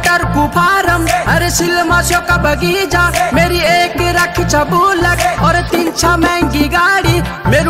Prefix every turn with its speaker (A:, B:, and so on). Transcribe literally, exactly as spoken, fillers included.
A: मटर कु फार्म, अरे सिलमाशो का बगीचा, मेरी एक रख छबूलक और तीन छह महंगी गाड़ी।